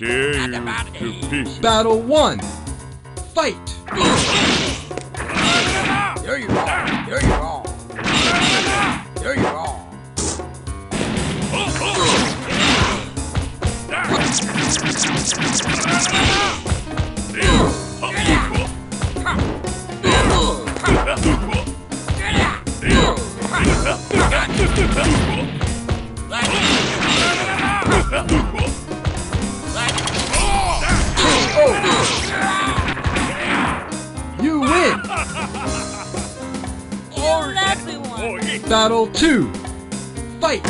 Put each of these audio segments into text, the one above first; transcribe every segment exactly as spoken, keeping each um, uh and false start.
tear you to pieces. Battle one. Fight! There you are. There you are. There you are. You win! Kill everyone! Battle two. Fight!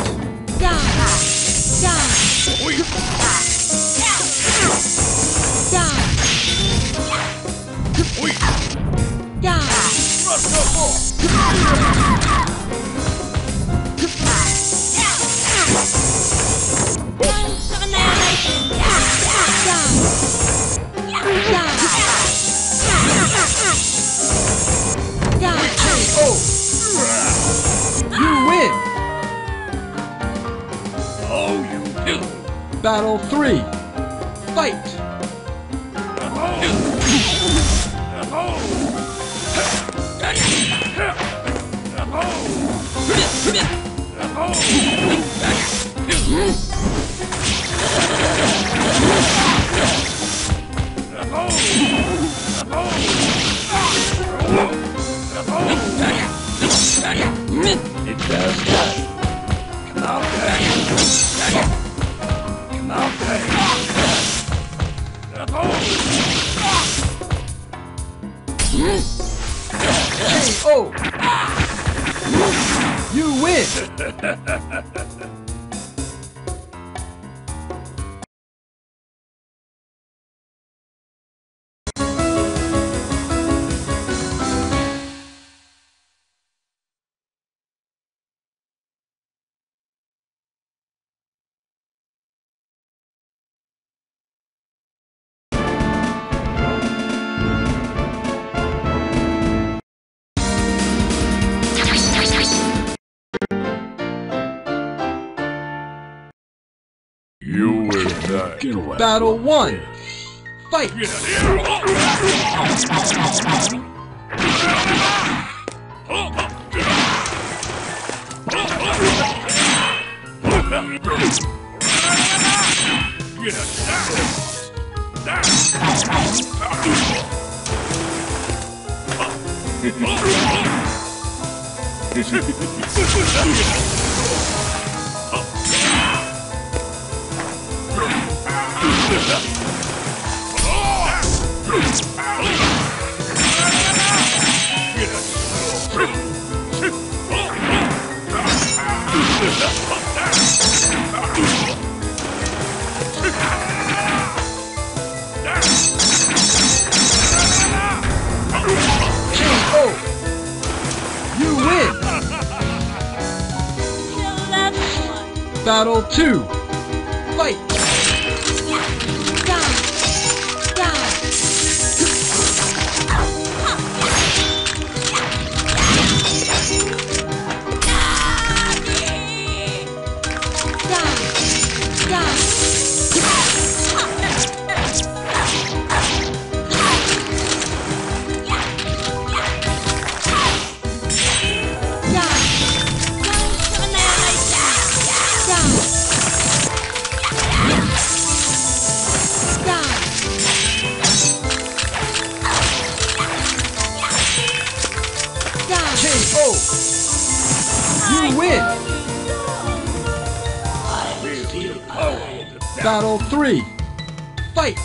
You win! Oh, you do. Battle three. Fight! It does that. Come out there. Come out there. K O! You win! You will die. Battle one. Fight! You win! Kill everyone! Battle two. Fight! K O! You win! Battle three. Fight!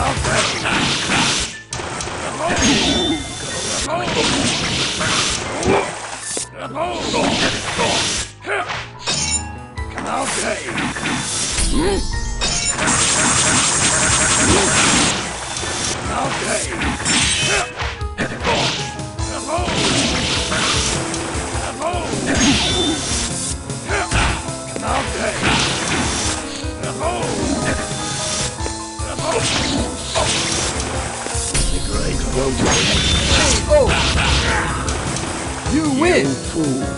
K O! You win! Fool.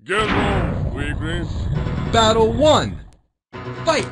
Get on, weakling. Battle one. Fight!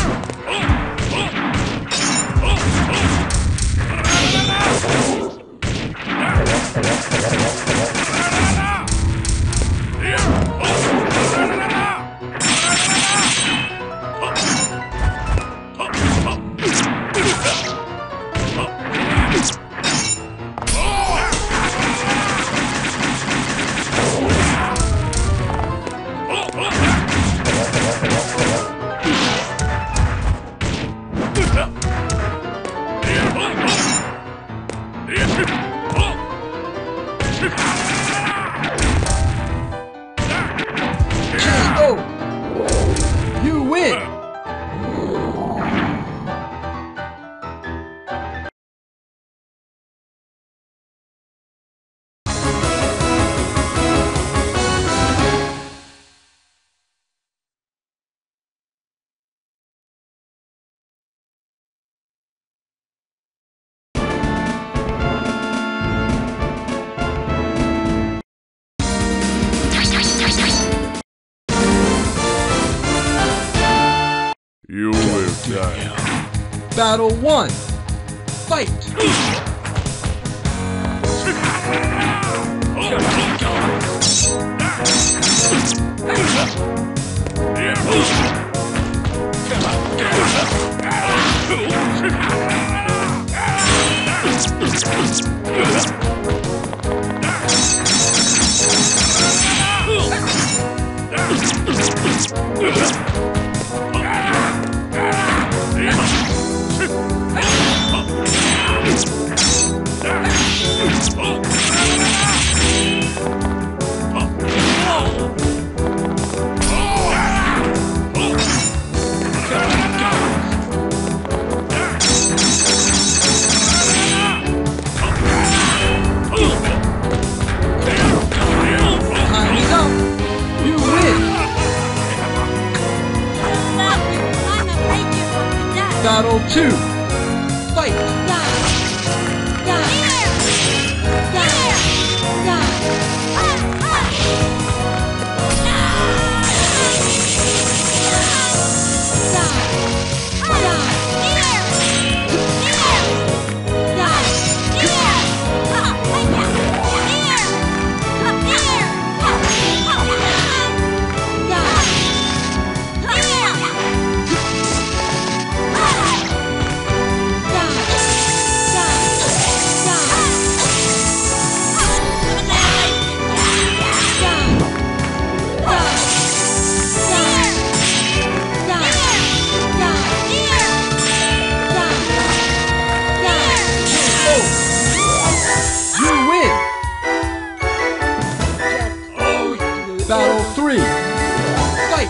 You win! You will die. Battle one. Fight! Time is up! You win! Battle two. Fight! Battle three. Fight!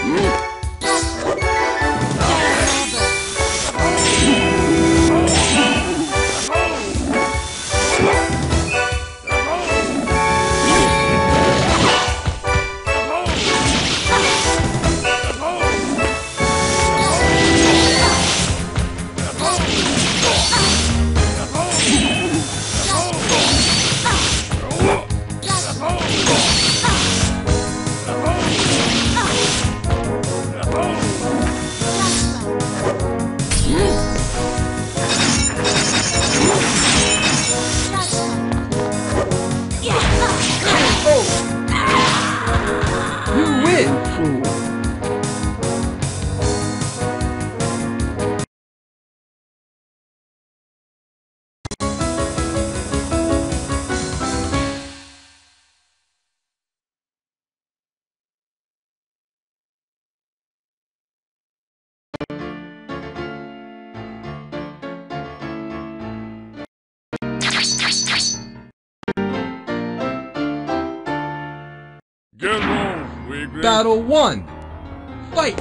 You win! Get on, weakling. Battle one. Fight!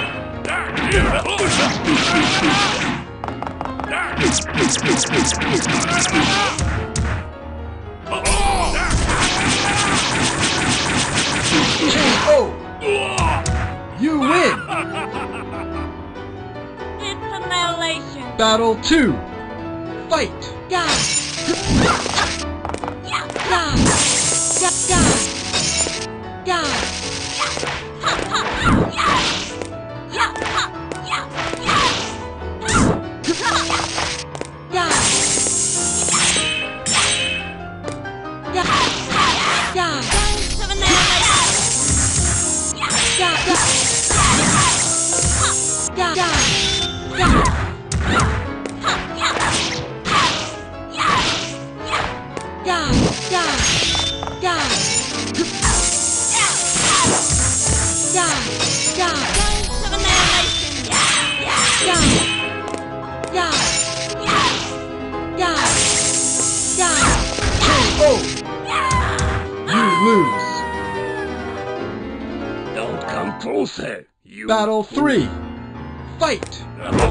Yeah. K O. You win. It's annihilation. Battle two. Fight. Yeah. Yeah. Yeah. Yeah. Yeah. Ha ha. Yeah. Yeah. Ha. Yeah. Yeah. Yeah. Yeah. Yeah. Guns of annihilation. Yeah. Yeah. Yeah. Yeah. Yeah. Yeah, yeah, yeah. Yeah, yeah. Guns of annihilation. Yeah, yeah. Yeah, yeah. Yeah. K O. You lose. Don't come closer. You Battle three. Fight.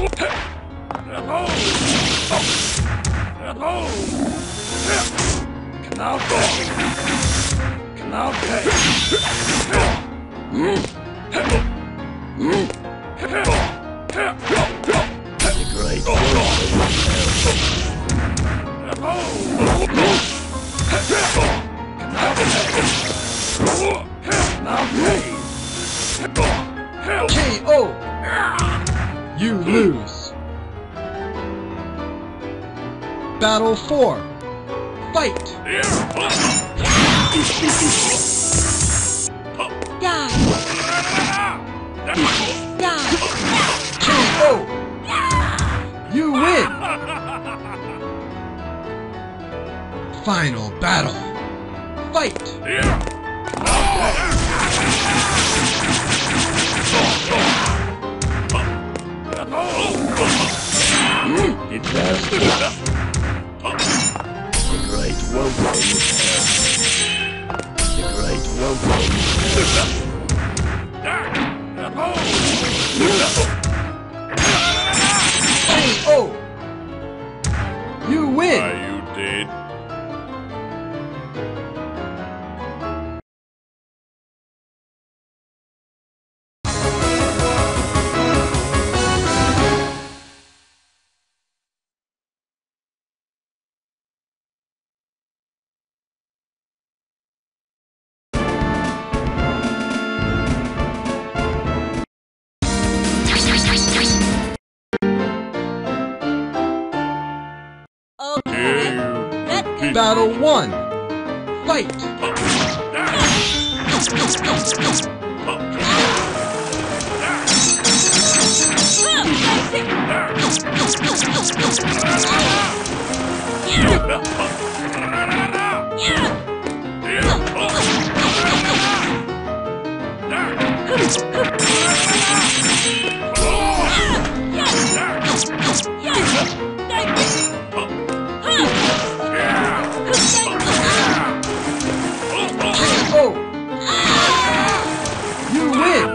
Come out back. Come out back. The great K O. You lose. Battle four. Fight. Yeah. Yeah. K O. You win. Final battle. Fight. Disaster. The great welcome. The great welcome. K O. You win. Are you dead? Okay. Let it Battle one. Fight. K O. You win.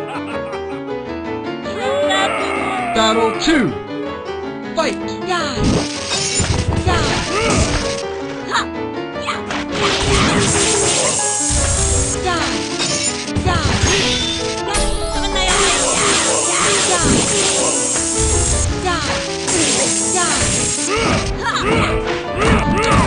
Battle two. Fight. Yeah. Yeah. Ha. Yeah. Yeah. Yeah. Guns of annihilation. Yeah. Yeah. Yeah. Ha.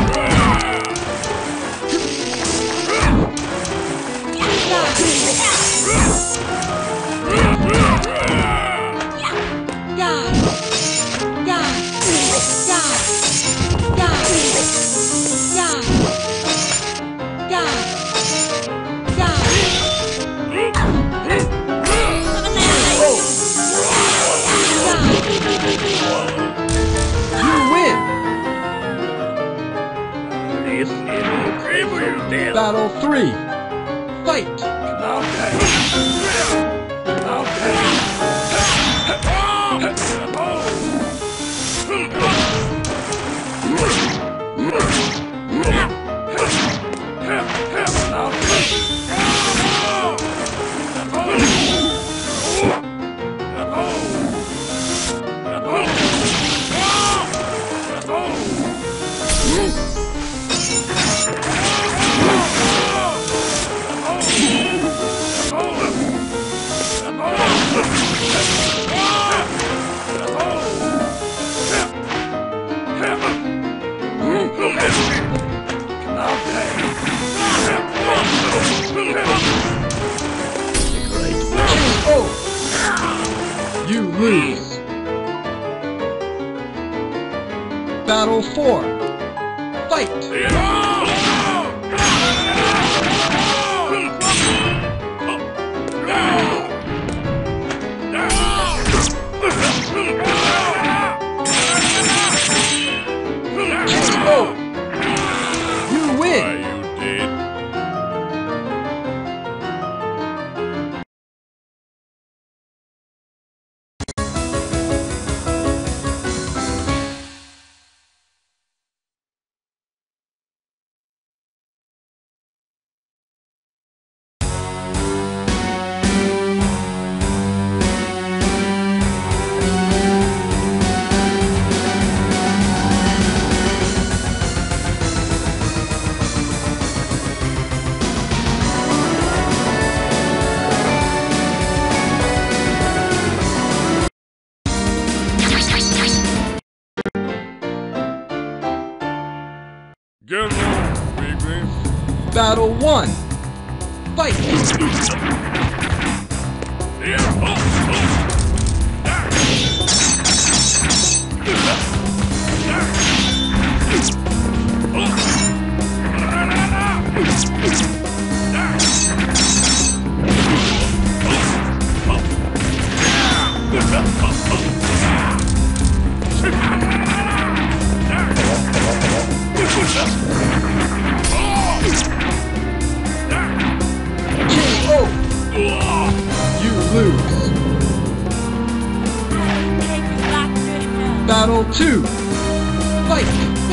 You win. This is Gabriel Dale. Battle three. Fight. Come out back. Come out Battle four. Fight! K O! You win! You did. Get along, big green. Battle one. Fight! K O! You lose. Take you back to hell. Battle two. Fight!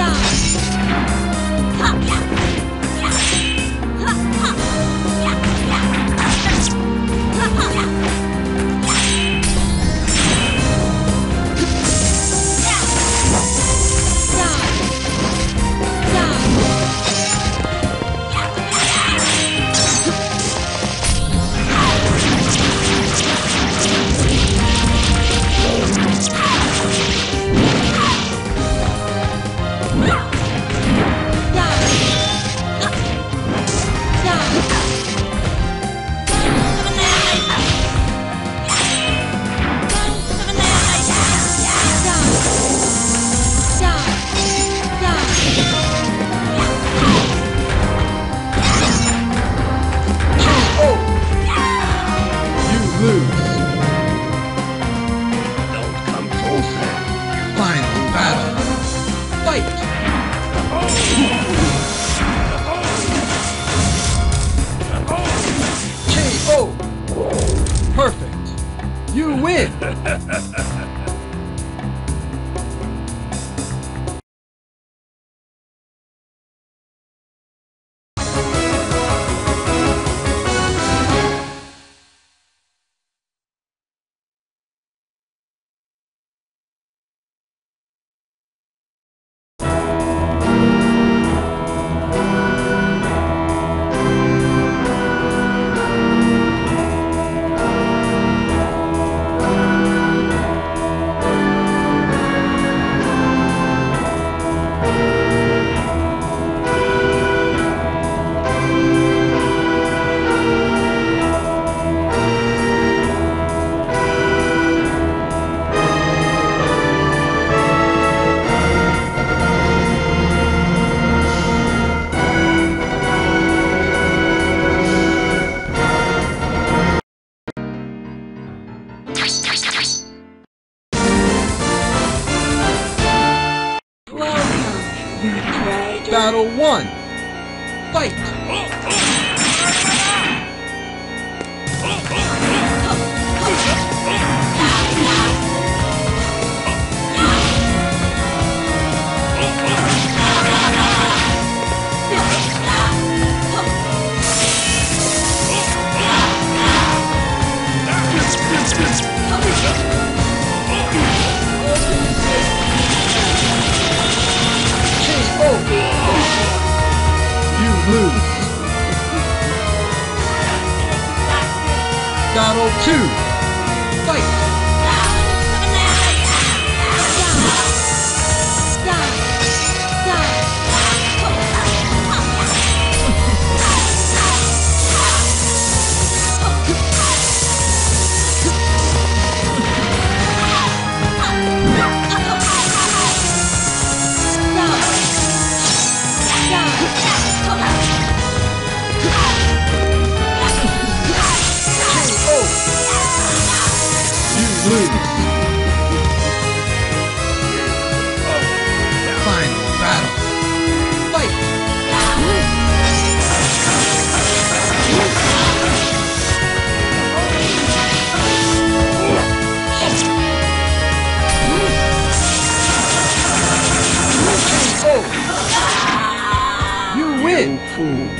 Perfect! You win! Battle one. Fight! K O! You lose. Battle two. Fight! You lose. Final battle. Fight! Oh! You win! Fool.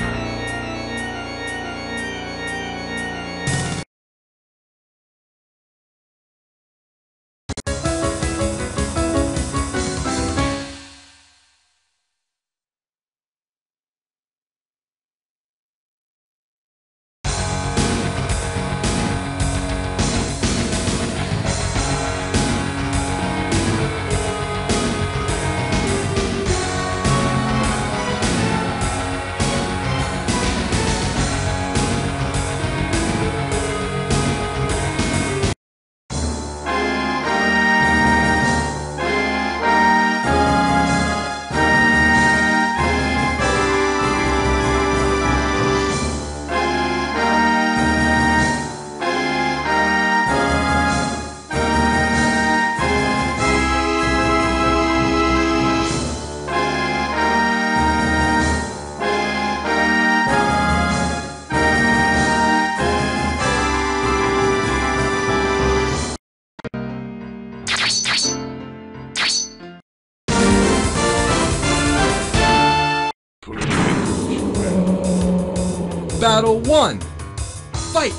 Battle one. Fight!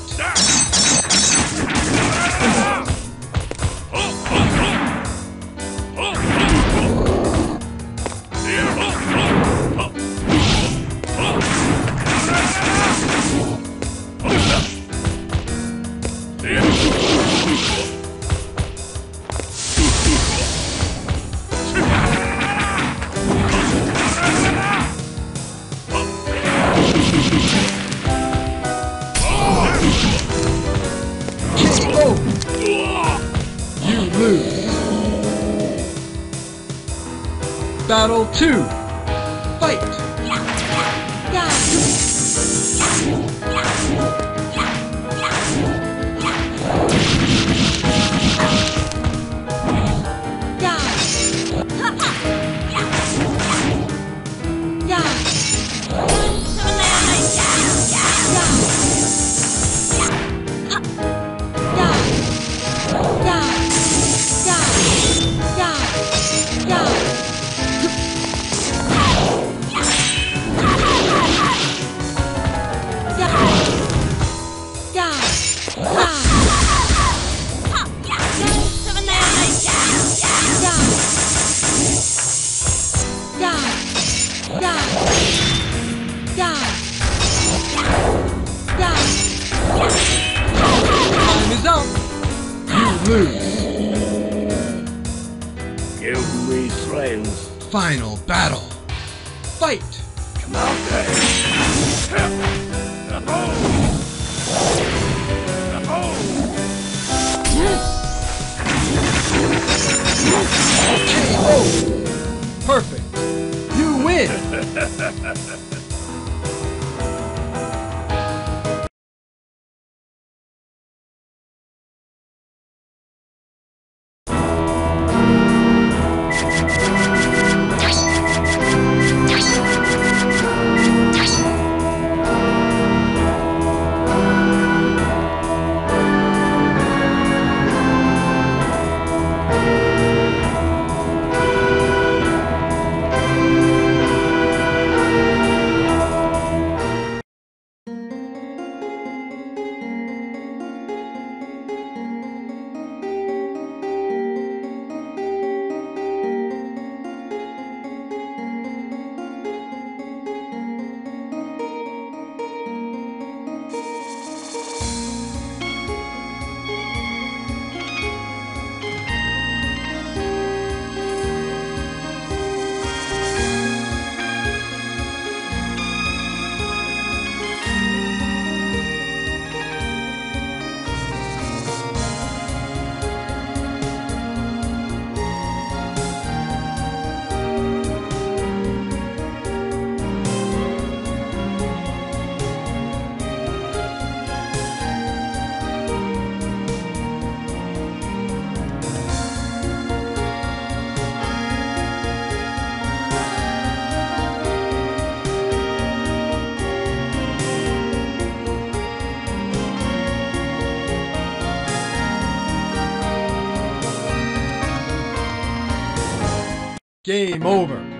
You lose. Battle two. Fight! Time is up. You lose. Give me strength. Final battle. Fight! Come out there. K O. Perfect. You win. Game over.